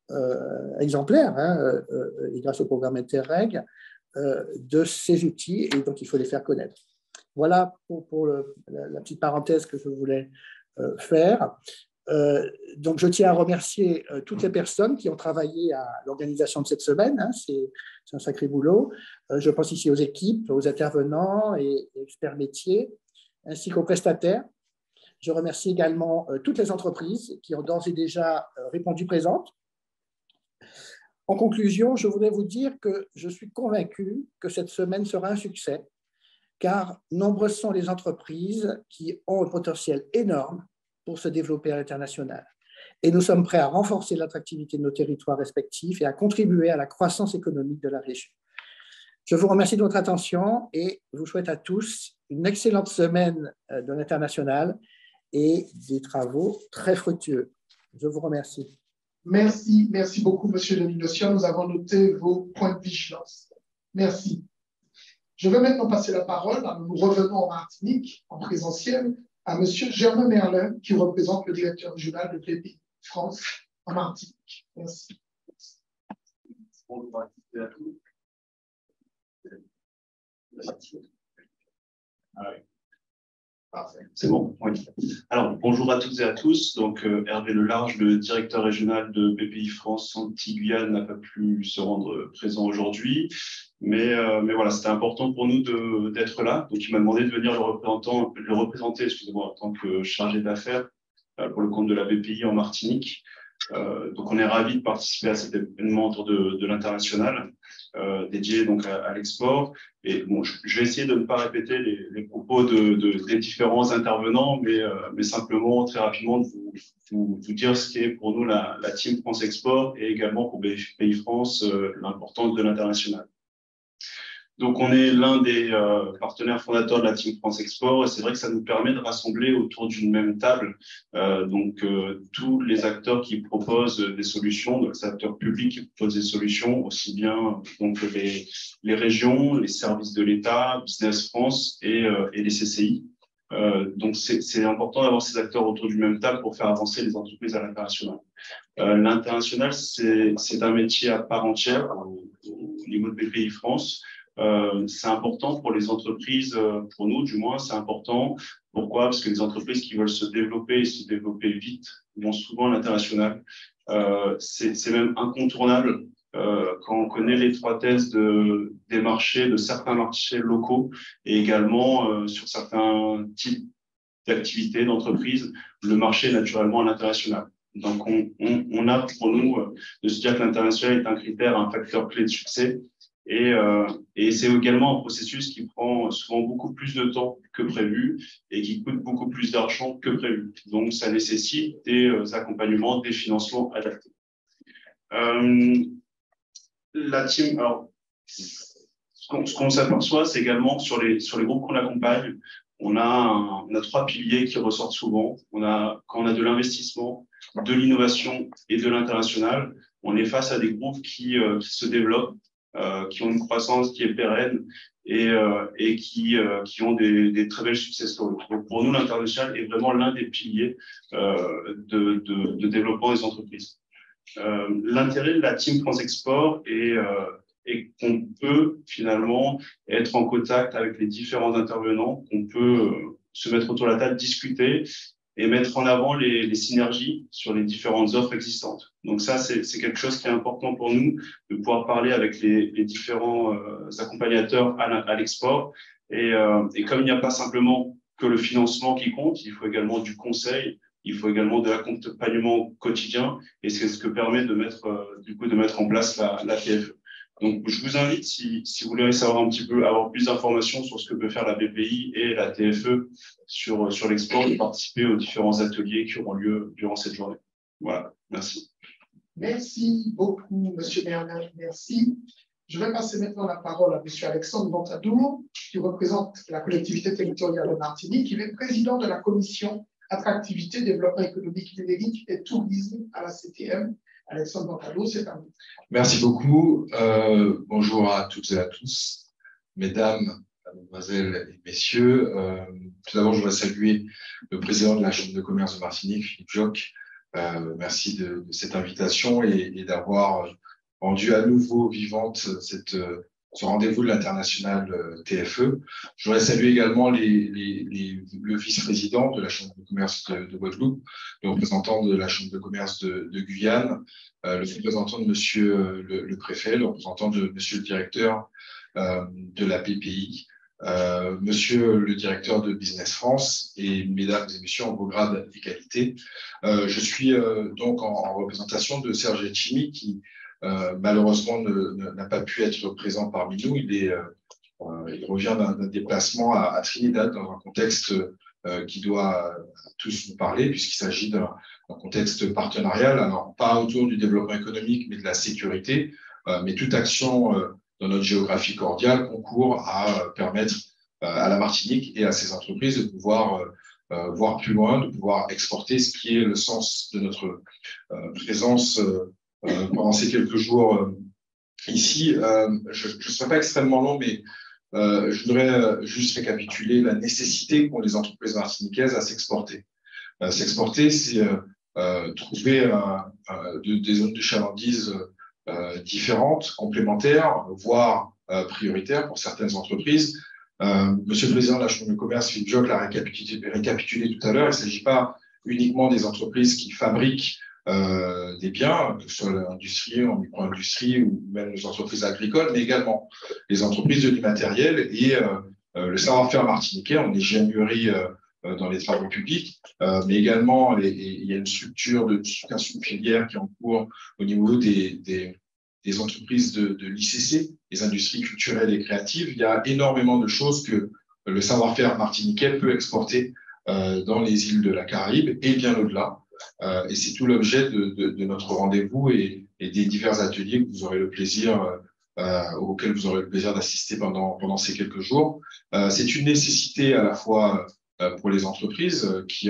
euh, exemplaire, hein, euh, et grâce au programme Interreg, euh, de ces outils, et donc il faut les faire connaître. Voilà pour, pour le, la, la petite parenthèse que je voulais euh, faire. Euh, donc, je tiens à remercier euh, toutes les personnes qui ont travaillé à l'organisation de cette semaine. Hein, c'est, c'est un sacré boulot. Euh, je pense ici aux équipes, aux intervenants et, et experts métiers, ainsi qu'aux prestataires. Je remercie également euh, toutes les entreprises qui ont d'ores et déjà euh, répondu présentes. En conclusion, je voudrais vous dire que je suis convaincu que cette semaine sera un succès, car nombreuses sont les entreprises qui ont un potentiel énorme pour se développer à l'international. Et nous sommes prêts à renforcer l'attractivité de nos territoires respectifs et à contribuer à la croissance économique de la région. Je vous remercie de votre attention et vous souhaite à tous une excellente semaine de l'international et des travaux très fructueux. Je vous remercie. Merci, merci beaucoup, Monsieur le Négociant. Nous avons noté vos points de vigilance. Merci. Je vais maintenant passer la parole, nous revenons en Martinique, en présentiel, à Monsieur Germain Merlin, qui représente le directeur régional de P P I France en Martinique. Merci. C'est bon, oui. Alors, bonjour à toutes et à tous. Donc, euh, Hervé Lelarge, le directeur régional de P P I France Antilles-Guyane, n'a pas pu se rendre présent aujourd'hui. Mais, euh, mais voilà, c'était important pour nous de, d'être là. Donc, il m'a demandé de venir le, représentant, le représenter excusez-moi, en tant que chargé d'affaires euh, pour le compte de la B P I en Martinique. Euh, donc, on est ravis de participer à cet événement autour de, de l'international, euh, dédié donc à, à l'export. Et bon, je, je vais essayer de ne pas répéter les, les propos de, de, des différents intervenants, mais, euh, mais simplement très rapidement de vous, vous, vous dire ce qu'est pour nous la, la Team France Export et également pour B P I France euh, l'importance de l'international. Donc, on est l'un des euh, partenaires fondateurs de la Team France Export et c'est vrai que ça nous permet de rassembler autour d'une même table euh, donc euh, tous les acteurs qui proposent des solutions, donc les acteurs publics qui proposent des solutions, aussi bien donc les, les régions, les services de l'État, Business France et, euh, et les C C I. Euh, donc, c'est important d'avoir ces acteurs autour d'une même table pour faire avancer les entreprises à l'international. Euh, L'international, c'est un métier à part entière au, au niveau de B P I France. Euh, c'est important pour les entreprises, euh, pour nous du moins, c'est important. Pourquoi? Parce que les entreprises qui veulent se développer et se développer vite vont souvent à l'international. Euh, c'est même incontournable euh, quand on connaît l'étroitesse de, des marchés, de certains marchés locaux et également euh, sur certains types d'activités, d'entreprises, le marché est naturellement à l'international. Donc, on, on, on a pour nous euh, de se dire que l'international est un critère, un facteur clé de succès. Et, euh, et c'est également un processus qui prend souvent beaucoup plus de temps que prévu et qui coûte beaucoup plus d'argent que prévu. Donc, ça nécessite des euh, accompagnements, des financements adaptés. Euh, la team, alors, ce qu'on qu'on s'aperçoit, c'est également sur les, sur les groupes qu'on accompagne, on a, un, on a trois piliers qui ressortent souvent. On a, quand on a de l'investissement, de l'innovation et de l'international, on est face à des groupes qui, euh, qui se développent, Euh, qui ont une croissance qui est pérenne et, euh, et qui, euh, qui ont des, des très belles success stories. Donc pour nous, l'international est vraiment l'un des piliers euh, de, de, de développement des entreprises. Euh, L'intérêt de la Team France Export est, euh, est qu'on peut finalement être en contact avec les différents intervenants, qu'on peut euh, se mettre autour de la table, discuter et mettre en avant les, les synergies sur les différentes offres existantes. Donc ça, c'est quelque chose qui est important pour nous, de pouvoir parler avec les, les différents euh, accompagnateurs à l'export. Et, euh, et comme il n'y a pas simplement que le financement qui compte, il faut également du conseil, il faut également de l'accompagnement quotidien, et c'est ce que permet de mettre, euh, du coup, de mettre en place la, la T F E. Donc, je vous invite, si, si vous voulez savoir un petit peu, avoir plus d'informations sur ce que peut faire la B P I et la T F E sur, sur l'export, de participer aux différents ateliers qui auront lieu durant cette journée. Voilà, merci. Merci beaucoup, Monsieur Bernard. Merci. Je vais passer maintenant la parole à Monsieur Alexandre Ventadour, qui représente la collectivité territoriale de Martinique. Il est président de la commission Attractivité, Développement économique, numérique et tourisme à la C T M. Alexandre Ventadour, c'est à vous. Merci beaucoup. Euh, bonjour à toutes et à tous, mesdames, mademoiselles et messieurs. Euh, tout d'abord, je voudrais saluer le président de la Chambre de commerce de Martinique, Philippe Joc. Euh, merci de, de cette invitation et, et d'avoir rendu à nouveau vivante cette, ce rendez-vous de l'international T F E. Je voudrais saluer également les, les, les, le vice-président de la Chambre de commerce de, de Guadeloupe, le représentant de la Chambre de commerce de, de Guyane, euh, le représentant de Monsieur le, le préfet, le représentant de Monsieur le directeur euh, de la P P I, euh, Monsieur le directeur de Business France et mesdames et messieurs en vos grades et qualités. Euh, je suis euh, donc en, en représentation de Serge Etchimi qui euh, malheureusement n'a pas pu être présent parmi nous. Il, est, euh, il revient d'un déplacement à, à Trinidad dans un contexte euh, qui doit à tous nous parler, puisqu'il s'agit d'un contexte partenarial, alors pas autour du développement économique, mais de la sécurité. Euh, mais toute action euh, dans notre géographie cordiale concourt à euh, permettre euh, à la Martinique et à ses entreprises de pouvoir euh, euh, voir plus loin, de pouvoir exporter, ce qui est le sens de notre euh, présence euh, euh, pendant ces quelques jours euh, ici. Euh, je ne serai pas extrêmement long, mais euh, je voudrais juste récapituler la nécessité qu'ont les entreprises martiniquaises à s'exporter. Euh, s'exporter, c'est euh, euh, trouver un, un, de, des zones de chalandise euh, différentes, complémentaires, voire euh, prioritaires pour certaines entreprises. Euh, Monsieur le Président de la Chambre de commerce, Philippe Joc, l'a récapitulé, récapitulé tout à l'heure. Il ne s'agit pas uniquement des entreprises qui fabriquent euh, des biens, que ce soit l'industrie, en micro-industrie ou même les entreprises agricoles, mais également les entreprises de l'immatériel et euh, euh, le savoir-faire martiniquais en ingénierie euh, dans les travaux publics, euh, mais également les, les, il y a une structure de structuration de filière qui est en cours au niveau des, des, des entreprises de, de l'I C C, les industries culturelles et créatives. Il y a énormément de choses que le savoir-faire martiniquais peut exporter euh, dans les îles de la Caraïbe et bien au-delà. Euh, et c'est tout l'objet de, de, de notre rendez-vous et, et des divers ateliers que vous aurez le plaisir, euh, auxquels vous aurez le plaisir d'assister pendant, pendant ces quelques jours. Euh, c'est une nécessité à la fois pour les entreprises qui,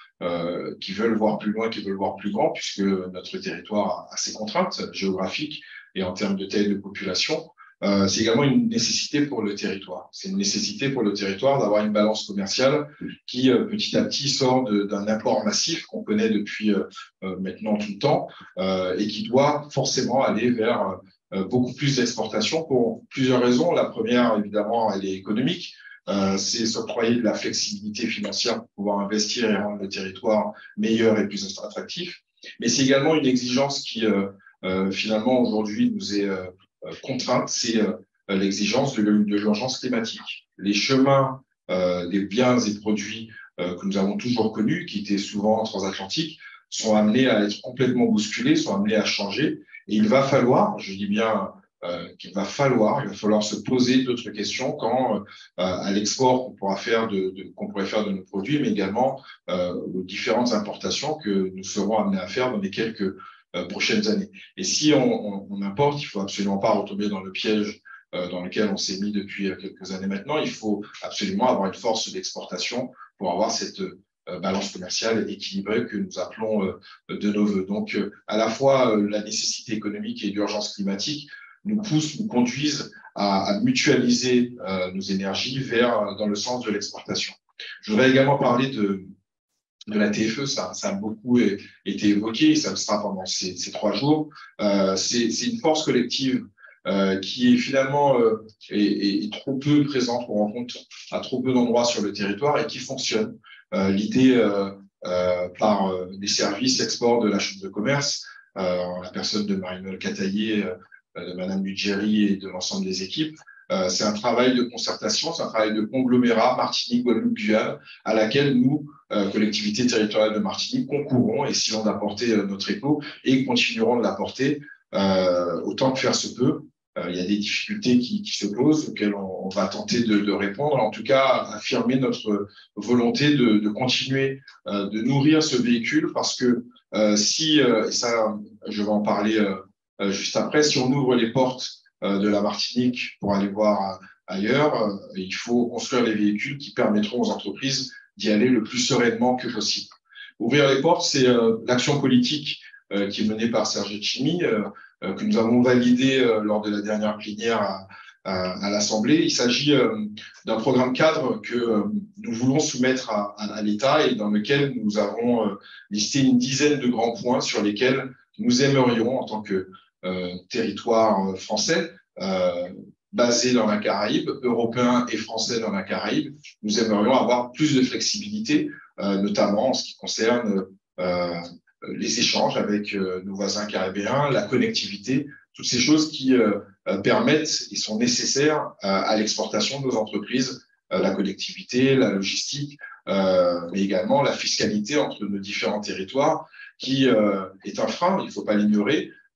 euh, qui veulent voir plus loin, qui veulent voir plus grand, puisque notre territoire a ses contraintes géographiques et en termes de taille de population. Euh, c'est également une nécessité pour le territoire. C'est une nécessité pour le territoire d'avoir une balance commerciale qui, euh, petit à petit, sort d'un import massif qu'on connaît depuis euh, maintenant tout le temps euh, et qui doit forcément aller vers euh, beaucoup plus d'exportation pour plusieurs raisons. La première, évidemment, elle est économique. Euh, c'est s'octroyer de la flexibilité financière pour pouvoir investir et rendre le territoire meilleur et plus attractif. Mais c'est également une exigence qui, euh, euh, finalement, aujourd'hui, nous est euh, contrainte, c'est euh, l'exigence de, de l'urgence climatique. Les chemins euh, des biens et produits euh, que nous avons toujours connus, qui étaient souvent transatlantiques, sont amenés à être complètement bousculés, sont amenés à changer. Et il va falloir, je dis bien euh, qu'il va falloir, il va falloir se poser d'autres questions quant euh, à l'export qu'on pourra faire de, de qu'on pourrait faire de nos produits, mais également euh, aux différentes importations que nous serons amenés à faire dans les quelques euh, prochaines années. Et si on, on, on importe, il faut absolument pas retomber dans le piège euh, dans lequel on s'est mis depuis quelques années maintenant. Il faut absolument avoir une force d'exportation pour avoir cette euh, balance commerciale équilibrée que nous appelons euh, de nos voeux. Donc, euh, à la fois euh, la nécessité économique et l'urgence climatique nous poussent, nous conduisent à, à mutualiser euh, nos énergies vers dans le sens de l'exportation. Je voudrais également parler de, de la T F E, ça, ça a beaucoup été évoqué, ça le sera pendant ces, ces trois jours. Euh, c'est une force collective euh, qui est finalement euh, est, est trop peu présente, qu'on rencontre à trop peu d'endroits sur le territoire et qui fonctionne. Euh, L'idée euh, euh, par euh, les services export de la Chambre de commerce, euh, en la personne de Marie-Noël Cataillé, euh, de Madame Budgeri et de l'ensemble des équipes. Euh, c'est un travail de concertation, c'est un travail de conglomérat Martinique, Guadeloupe, Guyane, à laquelle nous, euh, collectivités territoriales de Martinique, concourons, essayons d'apporter euh, notre écho et continuerons de l'apporter euh, autant que faire se peut. Euh, il y a des difficultés qui, qui se posent, auxquelles on, on va tenter de, de répondre, en tout cas affirmer notre volonté de, de continuer euh, de nourrir ce véhicule, parce que euh, si, euh, et ça je vais en parler euh, Euh, juste après, si on ouvre les portes euh, de la Martinique pour aller voir euh, ailleurs, euh, il faut construire les véhicules qui permettront aux entreprises d'y aller le plus sereinement que possible. Ouvrir les portes, c'est euh, l'action politique euh, qui est menée par Serge Chimi, euh, euh, que nous avons validée euh, lors de la dernière plénière à, à, à l'Assemblée. Il s'agit euh, d'un programme cadre que euh, nous voulons soumettre à, à, à l'État et dans lequel nous avons euh, listé une dizaine de grands points sur lesquels nous aimerions, en tant que Euh, territoire français, euh, basé dans la Caraïbe, européen et français dans la Caraïbe, nous aimerions avoir plus de flexibilité, euh, notamment en ce qui concerne euh, les échanges avec euh, nos voisins caribéens, la connectivité, toutes ces choses qui euh, permettent et sont nécessaires euh, à l'exportation de nos entreprises, euh, la connectivité, la logistique, euh, mais également la fiscalité entre nos différents territoires, qui euh, est un frein, il ne faut pas l'ignorer.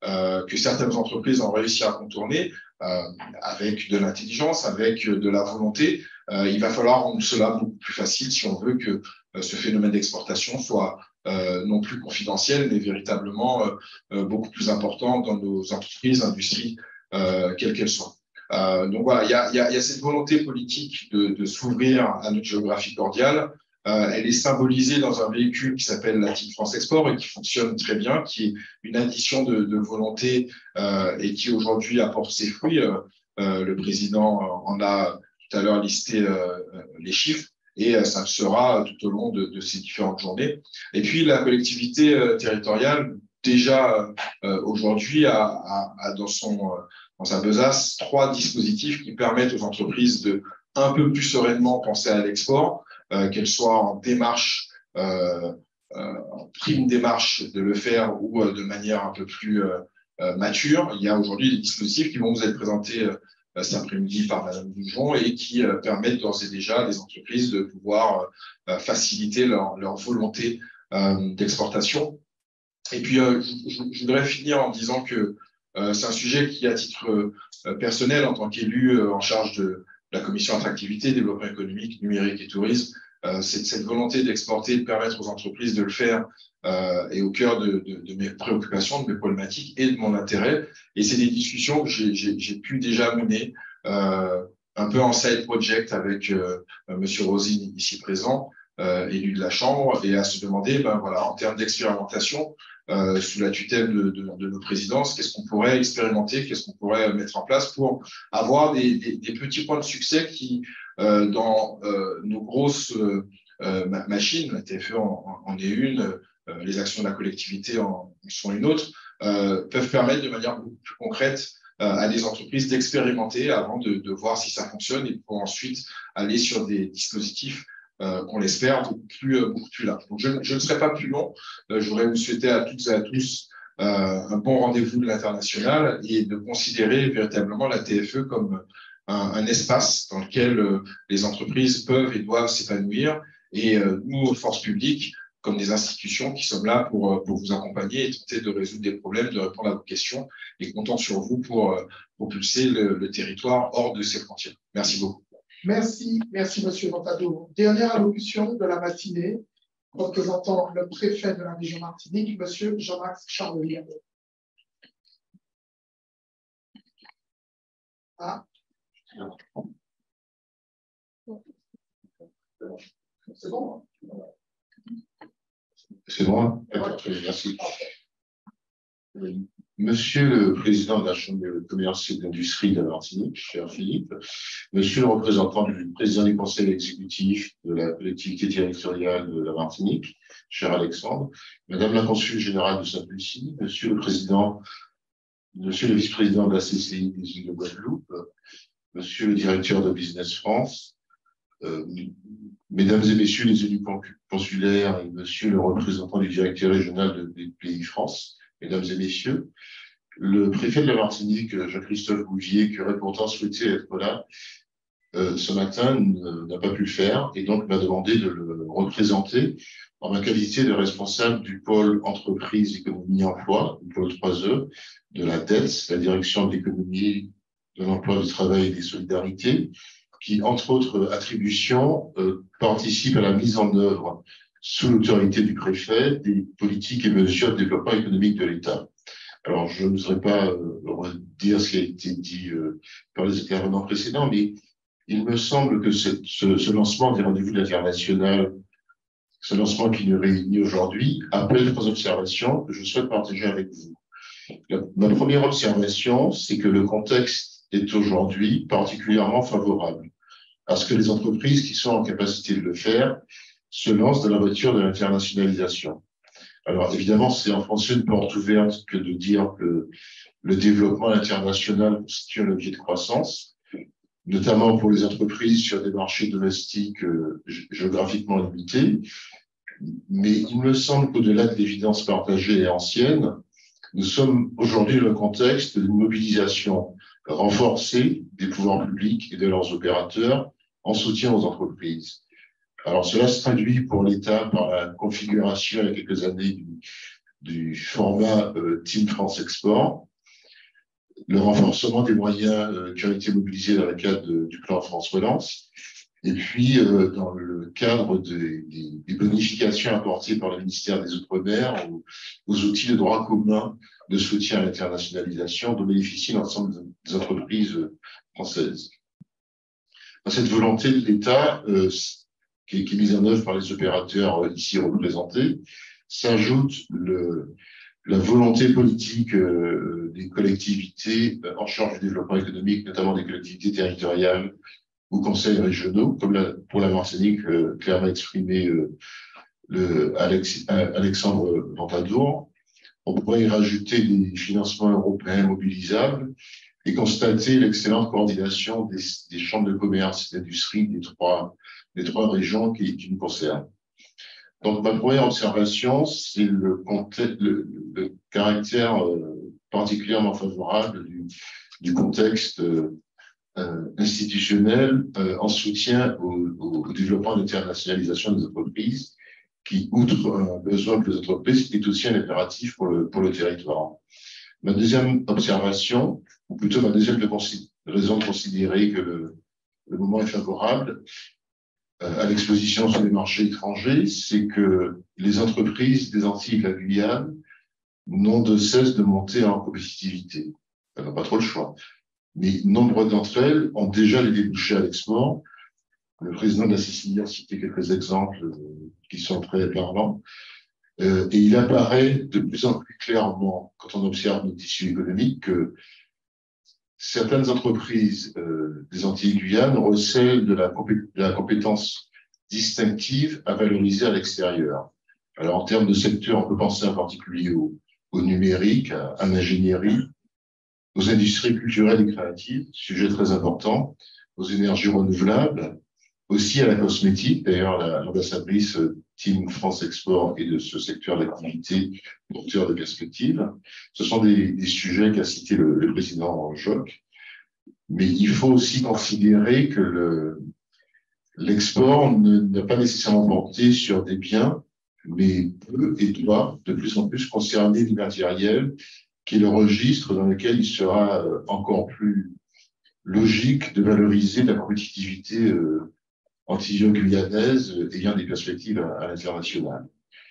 euh, que certaines entreprises ont réussi à contourner euh, avec de l'intelligence, avec de la volonté. Euh, il va falloir rendre cela beaucoup plus facile si on veut que euh, ce phénomène d'exportation soit euh, non plus confidentiel, mais véritablement euh, euh, beaucoup plus important dans nos entreprises, industries, euh, quelles qu'elles soient. Euh, donc voilà, il y a, y a, y a cette volonté politique de, de s'ouvrir à notre géographie cordiale. Euh, elle est symbolisée dans un véhicule qui s'appelle la Team France Export et qui fonctionne très bien, qui est une addition de, de volonté euh, et qui aujourd'hui apporte ses fruits. Euh, euh, le président en a tout à l'heure listé euh, les chiffres et euh, ça le sera tout au long de, de ces différentes journées. Et puis la collectivité euh, territoriale, déjà euh, aujourd'hui, a, a, a dans son euh, dans sa besace trois dispositifs qui permettent aux entreprises de un peu plus sereinement penser à l'export. Euh, qu'elle soit en démarche, euh, euh, en prime démarche de le faire ou euh, de manière un peu plus euh, euh, mature. Il y a aujourd'hui des dispositifs qui vont vous être présentés euh, cet après-midi par Madame Goujon et qui euh, permettent d'ores et déjà à des entreprises de pouvoir euh, faciliter leur, leur volonté euh, d'exportation. Et puis, euh, je, je voudrais finir en disant que euh, c'est un sujet qui, à titre euh, personnel, en tant qu'élu euh, en charge de la commission attractivité, développement économique, numérique et tourisme, euh, cette, cette volonté d'exporter, de permettre aux entreprises de le faire euh, est au cœur de, de, de mes préoccupations, de mes problématiques et de mon intérêt. Et c'est des discussions que j'ai pu déjà mener euh, un peu en side project avec euh, Monsieur Rosine ici présent, euh, élu de la Chambre, et à se demander, ben voilà, en termes d'expérimentation, Euh, sous la tutelle de, de, de nos présidences, qu'est-ce qu'on pourrait expérimenter, qu'est-ce qu'on pourrait mettre en place pour avoir des, des, des petits points de succès qui, euh, dans euh, nos grosses euh, machines, la T F E en, en est une, euh, les actions de la collectivité en, en sont une autre, euh, peuvent permettre de manière beaucoup plus concrète euh, à des entreprises d'expérimenter avant de, de voir si ça fonctionne et pour ensuite aller sur des dispositifs Euh, qu'on l'espère, beaucoup plus, euh, beaucoup plus large. Donc, je, je ne serai pas plus long. Euh, je voudrais vous souhaiter à toutes et à tous euh, un bon rendez-vous de l'international et de considérer véritablement la T F E comme un, un espace dans lequel euh, les entreprises peuvent et doivent s'épanouir et euh, nous, forces publiques, comme des institutions qui sommes là pour, pour vous accompagner et tenter de résoudre des problèmes, de répondre à vos questions et comptons sur vous pour euh, propulser le, le territoire hors de ses frontières. Merci beaucoup. Merci, merci Monsieur Ventado. Dernière allocution de la matinée, représentant le préfet de la région Martinique, Monsieur Jean-Max Charleville. Ah. C'est bon. C'est bon. Merci. Monsieur le Président de la Chambre de commerce et d'industrie de la Martinique, cher Philippe, Monsieur le représentant du Président du Conseil exécutif de la collectivité territoriale de la Martinique, cher Alexandre, Madame la Consul générale de Sainte-Lucie, Monsieur le Président, Monsieur le Vice-président de la C C I des îles de Guadeloupe, Monsieur le Directeur de Business France, euh, Mesdames et Messieurs les élus consulaires et Monsieur le représentant du Directeur régional de B P I France, Mesdames et Messieurs, le préfet de la Martinique, Jean-Christophe Bouvier, qui aurait pourtant souhaité être là euh, ce matin, n'a pas pu le faire et donc m'a demandé de le représenter en ma qualité de responsable du pôle entreprise, économie, emploi, du pôle trois E, de la D E T S, la direction de l'économie, de l'emploi, du travail et des solidarités, qui, entre autres attributions, euh, participe à la mise en œuvre sous l'autorité du préfet, des politiques et mesures de développement économique de l'État. Alors, je n'oserais pas euh, redire ce qui a été dit euh, par les intervenants précédents, mais il me semble que cette, ce, ce lancement des rendez-vous de l'international, ce lancement qui nous réunit aujourd'hui, appelle trois observations que je souhaite partager avec vous. La, ma première observation, c'est que le contexte est aujourd'hui particulièrement favorable à ce que les entreprises qui sont en capacité de le faire se lancent dans la voiture de l'internationalisation. Alors évidemment, c'est enfoncer une porte ouverte que de dire que le développement international constitue un levier de croissance, notamment pour les entreprises sur des marchés domestiques euh, géographiquement limités. Mais il me semble qu'au-delà de l'évidence partagée et ancienne, nous sommes aujourd'hui dans le contexte d'une mobilisation renforcée des pouvoirs publics et de leurs opérateurs en soutien aux entreprises. Alors, cela se traduit pour l'État par la configuration il y a quelques années du, du format euh, Team France Export, le renforcement des moyens euh, qui ont été mobilisés dans le cadre de, du plan France Relance, et puis euh, dans le cadre des, des, des bonifications apportées par le ministère des Outre-mer aux, aux outils de droit commun de soutien à l'internationalisation dont bénéficient l'ensemble des entreprises françaises. À cette volonté de l'État, euh, qui, qui est mise en œuvre par les opérateurs euh, ici représentés, s'ajoute le, la volonté politique euh, des collectivités euh, en charge du développement économique, notamment des collectivités territoriales ou conseils régionaux, comme la, pour la Martinique, euh, clairement exprimé euh, le Alex, Alexandre Ventadour. On pourrait y rajouter des financements européens mobilisables et constater l'excellente coordination des, des chambres de commerce et d'industrie des trois, des trois régions qui, qui nous concernent. Donc, ma première observation, c'est le, le, le caractère euh, particulièrement favorable du, du contexte euh, institutionnel euh, en soutien au, au, au développement et l'internationalisation des entreprises, qui, outre un besoin pour les entreprises, est aussi un impératif pour le, pour le territoire. Ma deuxième observation, ou plutôt ma deuxième de raison de considérer que le, le moment est favorable euh, à l'exposition sur les marchés étrangers, c'est que les entreprises des Antilles et de la Guyane n'ont de cesse de monter en compétitivité. Elles n'ont pas trop le choix. Mais nombre d'entre elles ont déjà les débouchés à l'export. Le président de la Sicile a cité quelques exemples qui sont très parlants. Euh, et il apparaît de plus en plus clairement, quand on observe nos tissus économiques, que certaines entreprises euh, des Antilles et Guyane recèlent de la, compé de la compétence distinctive à valoriser à l'extérieur. Alors, en termes de secteur, on peut penser en particulier au, au numérique, à, à l'ingénierie, aux industries culturelles et créatives, sujet très important, aux énergies renouvelables, aussi à la cosmétique. D'ailleurs, l'ambassadrice Team France Export est de ce secteur d'activité porteur de perspectives. Ce sont des, des sujets qu'a cité le, le président Joc. Mais il faut aussi considérer que l'export n'a pas nécessairement porté sur des biens, mais peut et doit de plus en plus concerner l'immatériel, qui est le registre dans lequel il sera encore plus logique de valoriser la compétitivité euh, antillo-guyanaise ayant des perspectives à, à l'international.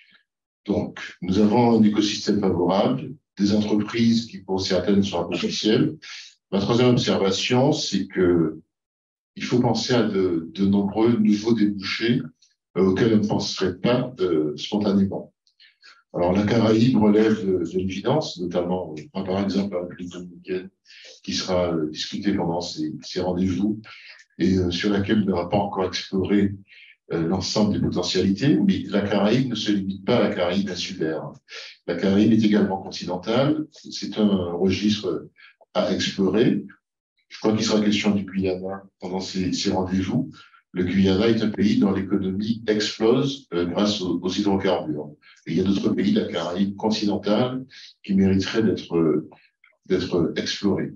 Donc, nous avons un écosystème favorable, des entreprises qui, pour certaines, sont à potentiel. Ma troisième observation, c'est que il faut penser à de, de nombreux nouveaux débouchés euh, auxquels on ne penserait pas euh, spontanément. Alors, la Caraïbe relève de, de l'évidence, notamment, par exemple, la République dominicaine, qui sera euh, discutée pendant ces, ces rendez-vous, et euh, sur laquelle on n'aura pas encore exploré euh, l'ensemble des potentialités, mais la Caraïbe ne se limite pas à la Caraïbe insulaire. La Caraïbe est également continentale, c'est un registre à explorer. Je crois qu'il sera question du Guyana pendant ces, ces rendez-vous. Le Guyana est un pays dont l'économie explose euh, grâce aux, aux hydrocarbures. Et il y a d'autres pays de la Caraïbe continentale qui mériteraient d'être euh, d'être explorés.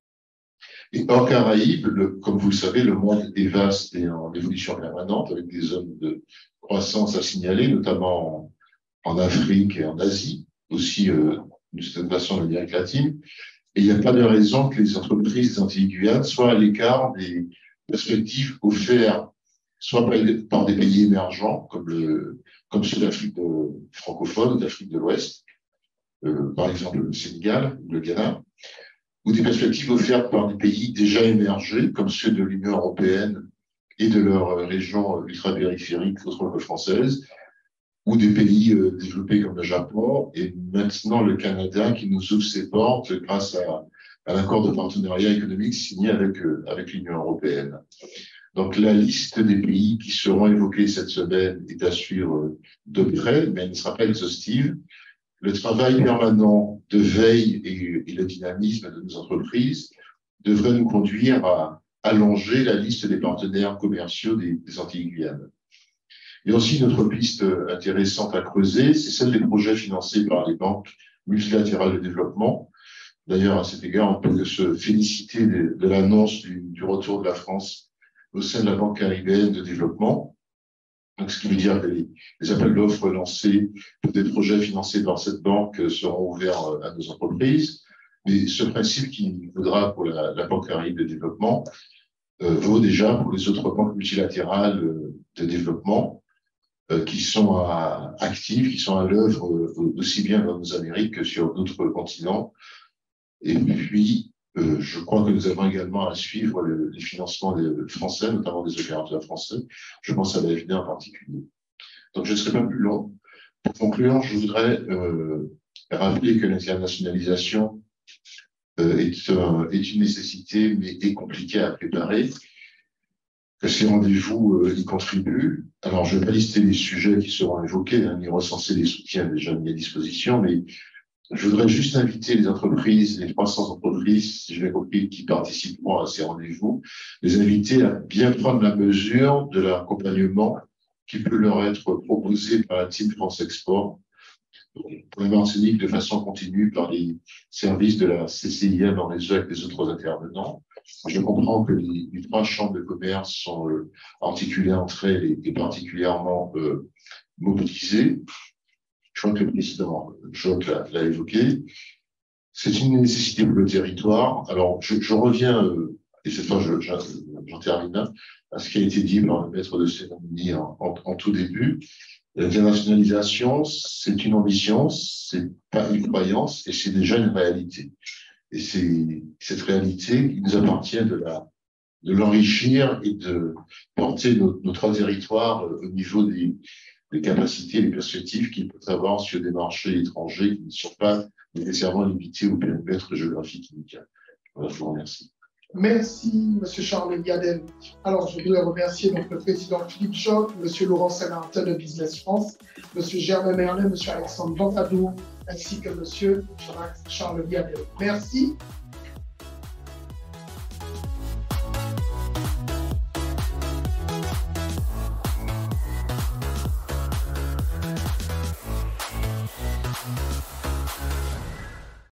Et hors Caraïbes, le, comme vous le savez, le monde est vaste et en évolution permanente, avec des zones de croissance à signaler, notamment en, en Afrique et en Asie, aussi euh, d'une certaine façon en Amérique latine. Et il n'y a pas de raison que les entreprises des Antilles et Guyane soient à l'écart des perspectives offertes soit par des pays émergents, comme, le, comme ceux d'Afrique francophone, d'Afrique de l'Ouest, euh, par exemple le Sénégal, le Ghana, ou des perspectives offertes par des pays déjà émergés, comme ceux de l'Union européenne et de leurs régions ultra-périphériques autres que françaises, ou des pays euh, développés comme le Japon, et maintenant le Canada qui nous ouvre ses portes grâce à, à l'accord de partenariat économique signé avec, euh, avec l'Union européenne. Donc la liste des pays qui seront évoqués cette semaine est à suivre de près, mais elle ne sera pas exhaustive. Le travail permanent de veille et, et le dynamisme de nos entreprises devrait nous conduire à allonger la liste des partenaires commerciaux des, des Antilles-Guyane. Et aussi, notre piste intéressante à creuser, c'est celle des projets financés par les banques multilatérales de développement. D'ailleurs, à cet égard, on peut se féliciter de, de l'annonce du, du retour de la France au sein de la Banque caribéenne de développement. Donc, ce qui veut dire que les, les appels d'offres lancés pour des projets financés par cette banque seront ouverts à nos entreprises. Mais ce principe qui vaudra pour la, la Banque caraïbe de développement euh, vaut déjà pour les autres banques multilatérales de développement euh, qui sont à, actives, qui sont à l'œuvre euh, aussi bien dans nos Amériques que sur d'autres continents. Et puis, euh, je crois que nous avons également à suivre le, les financements des Français, notamment des opérateurs français. Je pense à l'A F D en particulier. Donc, je ne serai pas plus long. Pour conclure, je voudrais euh, rappeler que l'internationalisation euh, est, euh, est une nécessité, mais est compliquée à préparer, que ces rendez-vous euh, y contribuent. Alors, je ne vais pas lister les sujets qui seront évoqués, hein, ni recenser les soutiens déjà mis à disposition, mais je voudrais juste inviter les entreprises, les trois cents entreprises, si je l'ai compris, qui participeront à ces rendez-vous, les inviter à bien prendre la mesure de l'accompagnement qui peut leur être proposé par la Team France Export pour la Martinique de façon continue par les services de la C C I M en réseau avec les autres intervenants. Je comprends que les, les trois chambres de commerce sont euh, articulées entre elles et, et particulièrement euh, mobilisées. Je crois que le président Joc l'a évoqué. C'est une nécessité pour le territoire. Alors, je, je reviens, euh, et cette fois, j'en je, je, termine, à ce qui a été dit par le maître de cérémonie en, en, en tout début. L'internationalisation, c'est une ambition, c'est pas une croyance, et c'est déjà une réalité. Et c'est cette réalité qui nous appartient de la de l'enrichir et de porter nos, nos trois territoires au niveau des les capacités, les perspectives qu'ils peuvent avoir sur des marchés étrangers qui ne sont pas nécessairement limités au périmètre géographique immédiat. Voilà, je vous remercie. Merci, M. Charles Liadel. Alors, je voudrais remercier donc, le président Philippe Joc, M. Laurent Saint-Martin de Business France, M. Germain Merlin, M. Alexandre Ventadou, ainsi que M. Jean-Marc Charles Liadel. Merci.